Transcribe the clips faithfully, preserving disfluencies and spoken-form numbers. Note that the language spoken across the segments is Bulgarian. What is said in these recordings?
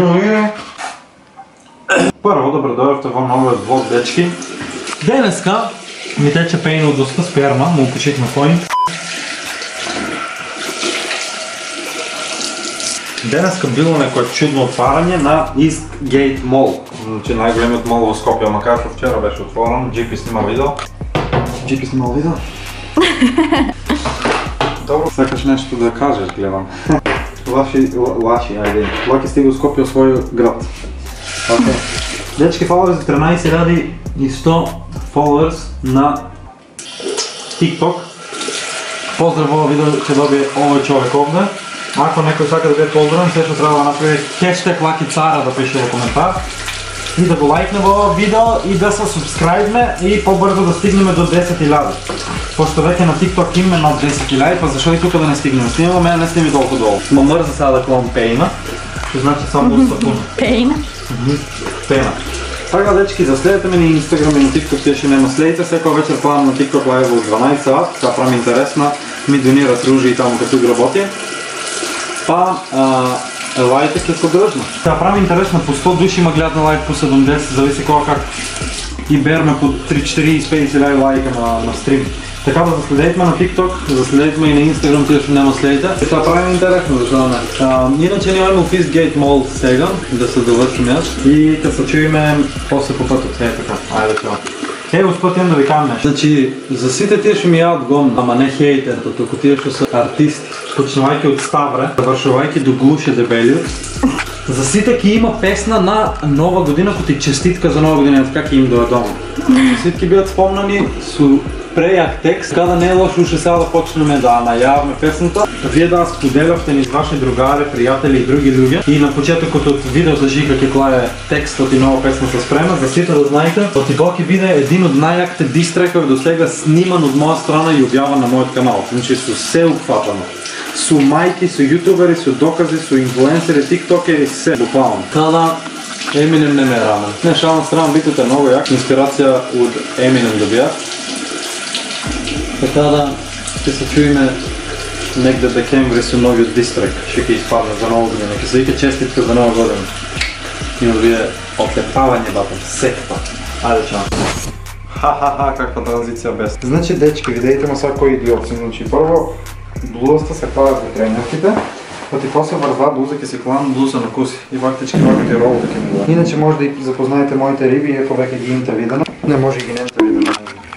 Здравей! Първо, добре дойдохте в новия влог, дечки. Денеска ми тече пейна от доста сперма, му укучих на фойн. Денеска било някое чудно отваряне на Eastgate Mall. Значи най-големият мол в Скопия, макар че вчера беше отворен. Джипи снима видео. Джипи снимал видео? Добро, сакаш нещо да кажеш, гледам. Лаши, лаши, айде. Лаки стига до Скопия в своя град. Okay. Дечки, фолуърс за тринайсет хиляди и сто фолуърс на TikTok. Поздраво видео, че добие овој човек овде. Ако некој сака да биде поздравен, сешто трябва да направи хештег Лаки Цара да пише во коментар. И да го лайкне во видео и да се субскрайбне и по-бързо да стигнем до десет хиляди. Пошто веќе на TikTok имаме над десет хиляди, па защо и тука да не стигнем? Снимаме, мене не сними толкова долу. Ма мърза сега да клон пейна, що значи само сапун. Пейна? Пейна. Така, дечки, заследете ме на Instagram и на TikTok, тия ще нема следите. Всеко вечер плавам на TikTok лайва от дванайсет сати, сега правим интересна, ми донират ружи и там като работи. Па, лайките ке поддръжна. Сега правим интересна, по сто души ма гледат на лайк, по седемдесет, зависи кога как. И берме по три-четири-пет хиляди лайка на, на стрим. Така да заследете ме на TikTok, заследете ме и на Instagram, тия ще няма следите. И това правим интересно, защо не. А, иначе нямаме в Eastgate Mall сега, да се довършим аз. И да се чуеме после по пътя. Е така, айде това. Е, успътим да ви кажем нещо. Значи, за сите тия ще ми ядат гон, ама не хейтерта, тук тия ще са артисти. Почнавайки от Ставре, завършвайки до Глуше Дебелиот. За сите ки има песна на Нова година, ко ти честитка за Нова година, така ки им дойде дома. За сите бидат спомнани с преяк текст, така да не е лошо уше сега да почнем да наяваме песната. Вие да споделяхте ни с ваши другари, приятели и други люди. И на почетокот от видеото жи каква е текстът и нова песна се спрема, за сите да знаете, отиво ки биде един от най-яките дистрекове до сега сниман от моя страна и обяван на моят канал. Значи со се упфатано. Со майки, со ютубери, со докази, со инфлуенсери, тиктокери, все буквално. Када Еминем не ме е рамен. Не, шал на страна битът е много як. Инспирация от Еминем да бях. Така да ще се чуеме некде декември со новиот дистрек. Ще ке изпадне за нова година. Ке се вика честитка за нова година. И вие отлепавање батъм, секта. Айде чао. Ха-ха-ха, каква транзиция без. Значи, дечки, видейте ма сега кои идиотци. Значи, първо, блузата се пават в тренерките, пъти после върва блуза, ке си клан блуза на куси. И вактички вакате ролата ке ми да. Иначе може да и запознаете моите риби, ако веќе ги имате видено. Не може и ги немте видено.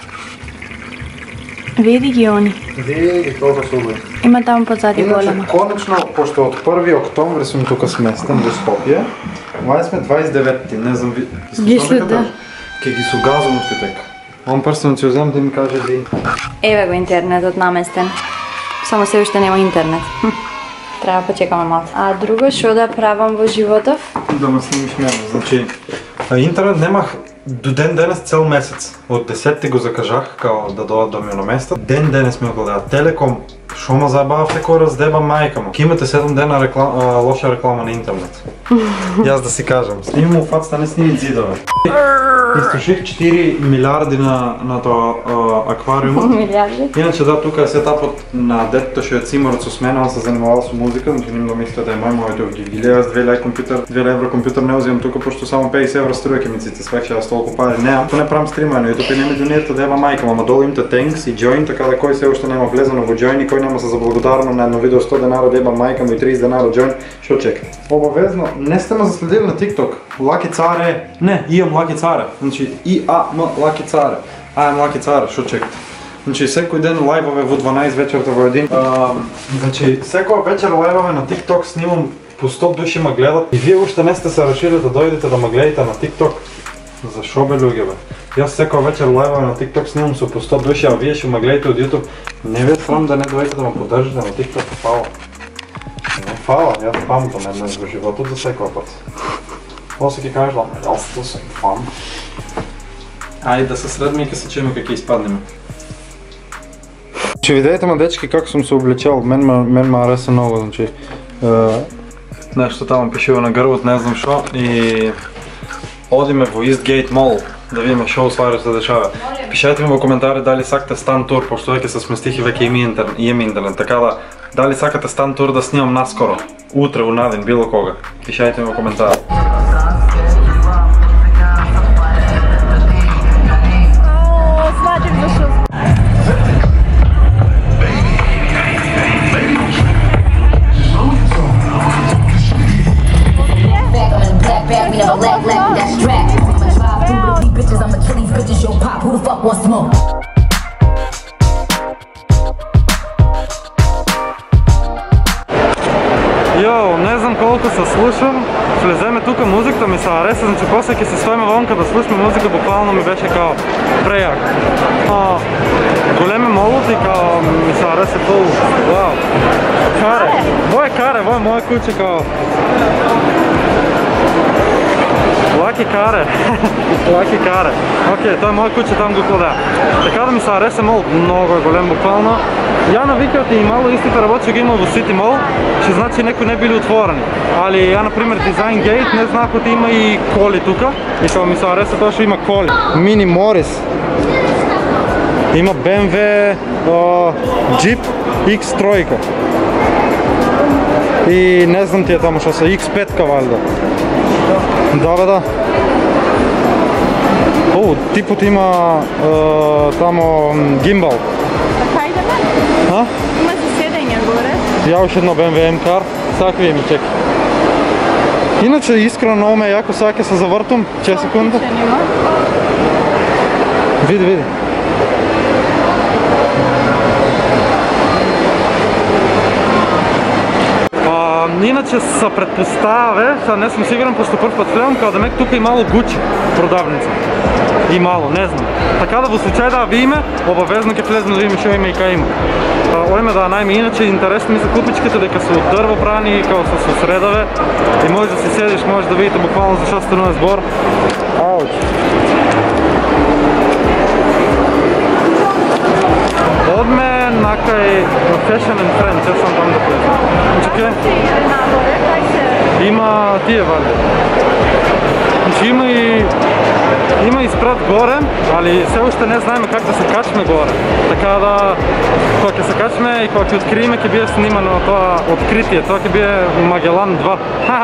Види ги они. Види ги, толкова са убави. Има там позади голема. Иначе, конечно, пошто от първи октомври съм тук сместен до Скопие, май сме двайсет и девети, не знам ви... Гише да. Ке ги су газом от тека. Он пръстен си взем да ми каже да им. Еве го интернетот наместен. Само се уште нема интернет. Трябва да почекаме малко. А друго, шо да правам во животов? Да ме снимиш мене, значи... Интернет немах до ден денес цел месец. От десетти го закажах, као да дойдат до ми на места. Ден денес ми го дадат. Телеком, шо ма забавте кой раздеба майка му. Имате седем дена реклам, а, лоша реклама на интернет. И аз да си кажем, сними му фацата, не сними дзидове. Изтроших четири милиарди на, на това аквариума. Милиарди? Иначе да, тук е сетапът на детето ще е цимърът с мен, он се занимава с музика, но ним да мисля да е мой, моето в Гигилия. Аз две лей компютър, две евро компютър не взимам тук, защото само петдесет евро струва кемиците, свех ще аз толкова пари нямам. То не правим стрима, но и тук не ми донирате да ева майка, ама долу имате Thanks и Join, така да кой все още няма влезено в Join и кой няма се заблагодарно на едно видео сто денара да еба майка му и трийсет денара Join, ще чека. Обавезно, не сте ме заследили на TikTok. Лаки Царе, не, имам Лаки Царе. Значи и а м Лаки Царе. А м Лаки Царе, що чекате? Значи всеки ден лайвове в дванайсет вечерта во един. А, значи всеко вечер лайвове на TikTok снимам, по сто души ме гледат. И вие още не сте се решили да дойдете да ме гледате на TikTok. Защо бе, люги бе? И аз всеко вечер лайвове на TikTok снимам со по сто души, а вие ще ме гледате от YouTube. Не ви е срам да не дойдете да ме поддържате на TikTok, фала. Не фала, аз памтам една в живота за всеко път. После ки кажеш, да, аз то съм фан. Айде да се средме и ка се чуем какви изпаднем. Ще видейте ма, дечки, как съм се облечал. Мен ме ареса много, значи. Нещо там пишива на гърбът, не знам шо. И одиме во Eastgate Mall да видим шо свари се дешава. Пишете ми во коментари дали сакате стан тур, пошто веќе се сместих и веќе имам интернет. Така да, дали сакате стан тур да снимам наскоро. утре унадим било кога. Пишайте ми во коментар. Йоу, не знам колко се слушам, влеземе тука музиката ми се ареса, значи после ќе се стоиме вонка да слушаме музика, буквално ми беше као прејак. Големе молот и као ми се ареса толу, вау. Каре, во е каре, во е моје куче као. Лаки каре, лаки каре. Окей, тоа е моје куче, там го кладеа. Така да ми се ареса мол, много е голем буквално. Ја навикат и мало истите работи ги има во City Mall, што значи некои не били отворени. Али ја, например, Design Gate, не знах да има и коли тука. И што ми се ареса тоа што има коли. Mini Morris. Има Б М В, Jeep X три. И не знам тие таму што се, X пет валјда. Да, бе, да. О, типот има тамо гимбал. Така идеме? А? Има за седење горе. Ја уште едно Б М В М-кар, сака ви ми чека. Иначе искрено много ме јако сака се завртам, че секунда. Види, види. Иначе се предпоставя, сега не съм сигурен, пошто прв път гледам, као да мек тука и мало Gucci продавница. И мало, не знам. Така да во случај да ви име, обавезно ќе влезем да видиме што има и кај има. Ојме да најме, иначе интересно ми се купичките дека се од дрво прани, као се со средове. И може да си седиш, може да видите буквално за што станува збор. Ауч. Одме накај Fashion and Friends, ја сам там да влезам. Чекай. Има тие вали. Значи има и има и спрат горе, али се уште не знаеме как да се качме горе. Така да кога ќе се качме и кога ќе откриеме ќе биде снимано тоа откритие, тоа ќе биде Магелан два.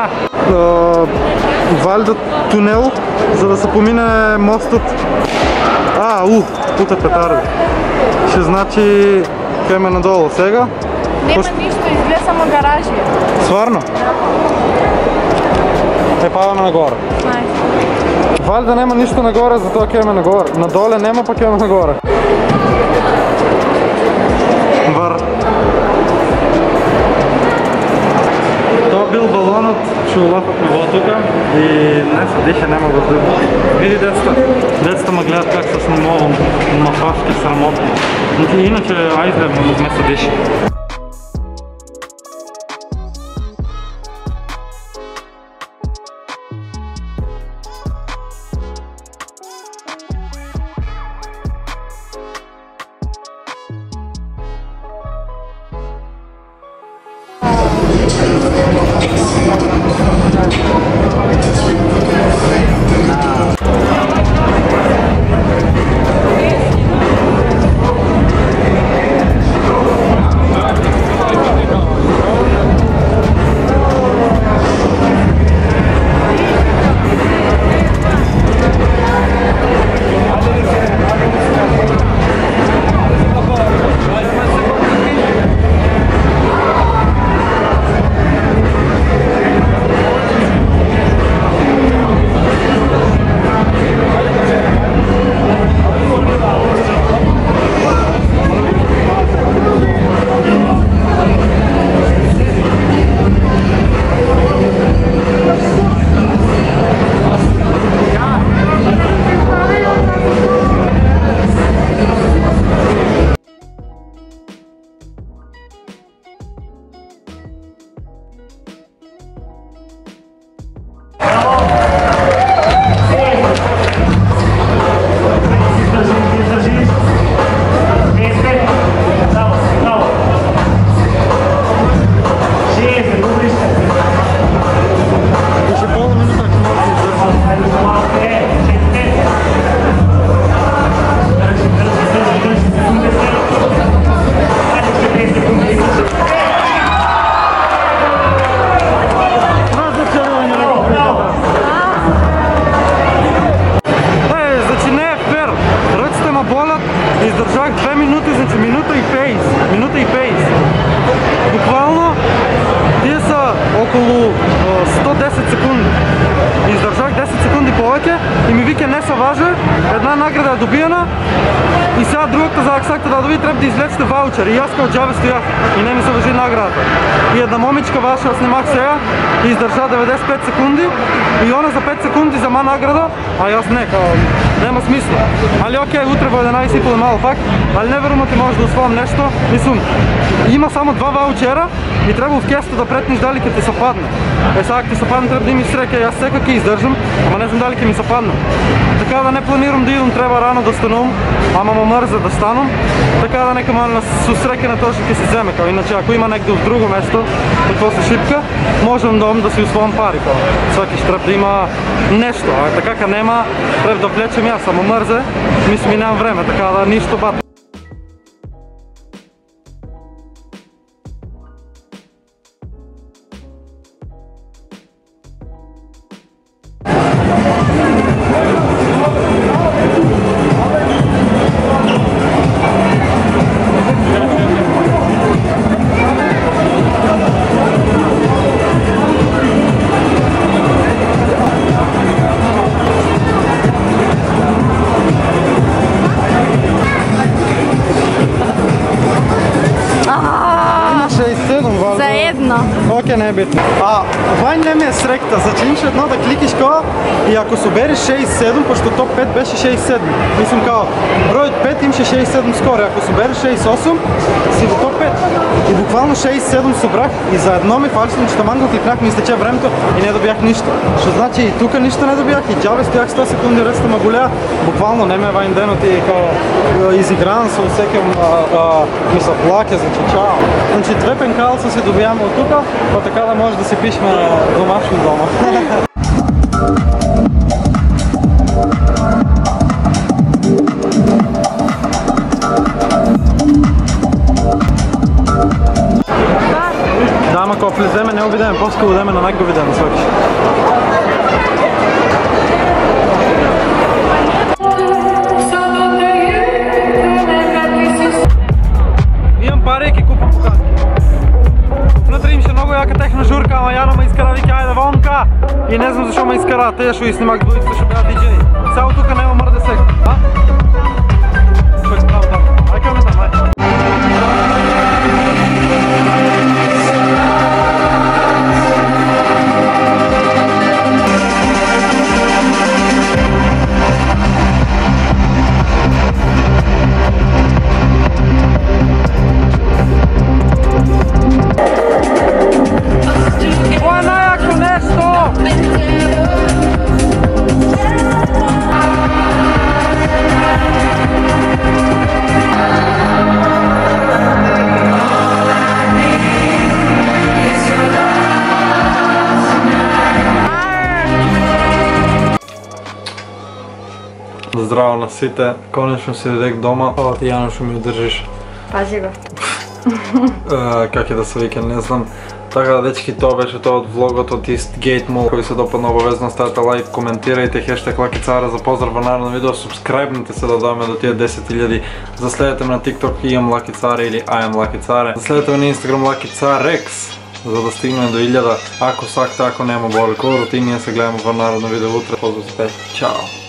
Валјда тунел за да се помине мостот. А, у, тука петарди. Ще значи ќе ме надолу сега. Нема ништо, изгледа само гаражи. Сварно? Е, падаме нагоре. Валјда нема ништо нагоре, затоа ќе ме нагоре. Надоле нема, па ќе ме нагоре. Вар. Тоа бил балонот, што улафавме во тука и не се диша, нема въздух. Види децата, децата ме гледат как се снимувам на фашки срамотно. Иначе, ајде, не се диша. награда е добиена и сега другата, за ако сакате да доби, трябва да излечете ваучер. И аз като джабе стоях и не ми се важи наградата. И една момичка ваша снимах сега и издържа деветдесет и пет секунди и она за пет секунди взема награда, а аз не, као, nema smisla. Ali okej, okay, utrebao je jedanaest i pol malo pak, ali neverovatno ti možeš da usvojam nešto. Mislim, ima samo dva vouchera и трябва в кесата да претнеш дали ке ти се падне. Е, сега ти се падне, трябва да имаш срека, аз всека ке издържам, ама не знам дали ке ми се падне. Така да не планирам да идвам, трябва рано да станувам, ама ме мърза да станам. Така да нека ме сусреке на точно ке си вземе, као. Иначе ако има някъде в друго место, какво се шипка, можем да, да си усвоям пари, као. Всеки ще трябва да има нещо, а така ка нема, трябва да влечем аз, ама мързе, мисля ми нямам време, така да нищо бат. Окей, не е битно. А, това не ми е сректа. Зачиниш едно да кликиш кола и ако се обереш шейсет и седем, защото топ пет беше шейсет и седем. Мислим као, брой пет имаше шейсет и седем скоро. Ако се обереш шейсет и осем, си до топ пет. И буквално шейсет и седем събрах и за едно ми фалшно, че таманго кликнах, ми изтече времето и не добях нищо. Що значи и тук нищо не добях и джабе стоях сто секунди, ръцата ма боля. Буквално не ме е вайн ден от и као изигран се усекам, мисля, плаке, значи чао. Значи две пенкалца се добиваме от тук, па така да може да си пишем домашно дома. Да, ама ако влеземе не обидеме, по-скоро удеме на някакво видео на свърши. Имам пари и ки купам поканки. Внутри имаше много яка техна журка, ама Яна ме изкара, вика, айде вонка! И не знам защо ме изкара, те ще и снимах двоица, ще бяха диджей. Само тук няма мърде сек, а? Ще се правя там. Ай, към не там, ай. Здраво на сите, конечно си дедек дома. Ова ти, Яно, ще ми удържиш. Пази го. Как е да се вика, не знам. Така, дечки, това беше това от влогът от Eastgate Mall. Ако ви се допадна, обавезно ставете лайк, коментирайте, хештаг Лакицара за поздрава на видео, субскрайбнете се да дойме до тия десет хиляди. Заследете ме на TikTok имам Лакицара или I am Лакицаре. Заследете ме на Instagram Лакицарекс, за да стигнем до хиляда. Ако сакте, ако няма боли, рутин, ние се гледаме в народно видео утре. Поздравите, чао!